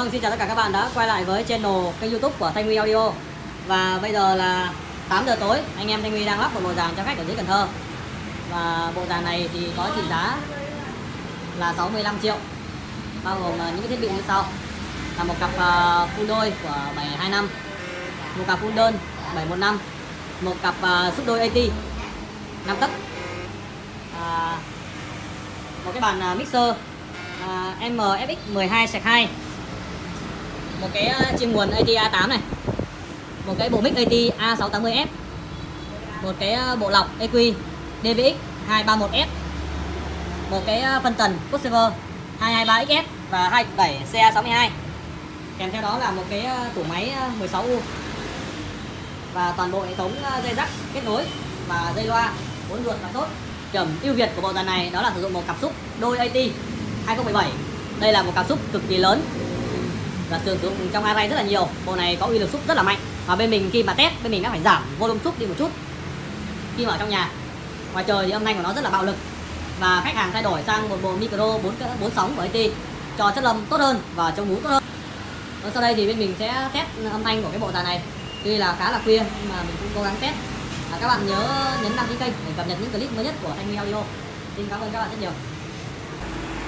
Vâng, xin chào tất cả các bạn đã quay lại với channel kênh YouTube của Thanh Huy Audio. Và bây giờ là 8 giờ tối, anh em Thanh Huy đang lắp một bộ dàn cho khách ở dưới Cần Thơ. Và bộ dàn này thì có trị giá là 65 triệu, bao gồm những cái thiết bị như sau: là một cặp full đôi của 725, một cặp full đơn 715, một cặp xúc đôi AT 5 tấc, một cái bàn mixer MFX 12/2, một cái chiêng nguồn AT A8 này, một cái bộ mic AT A680F, một cái bộ lọc EQ DVX 231S, một cái phân tần Corsair 223XS và 2 đẩy CA62. Kèm theo đó là một cái tủ máy 16U và toàn bộ hệ thống dây rắc kết nối và dây loa 4 ruột là tốt. Điểm ưu việt của bộ dàn này đó là sử dụng một cặp xúc đôi AT 2017. Đây là một cặp xúc cực kỳ lớn và sử dụng trong array rất là nhiều. Bộ này có uy lực xúc rất là mạnh, và bên mình khi mà test, bên mình đã phải giảm volume xúc đi một chút. Khi mà ở trong nhà, ngoài trời thì âm thanh của nó rất là bạo lực, và khách hàng thay đổi sang một bộ micro 4 sóng của AT cho chất âm tốt hơn và chống hú tốt hơn. Sau đây thì bên mình sẽ test âm thanh của cái bộ dàn này. Tuy là khá là khuya nhưng mà mình cũng cố gắng test. Các bạn nhớ nhấn đăng ký kênh để cập nhật những clip mới nhất của Thanh Huy Audio. Xin cảm ơn các bạn rất nhiều.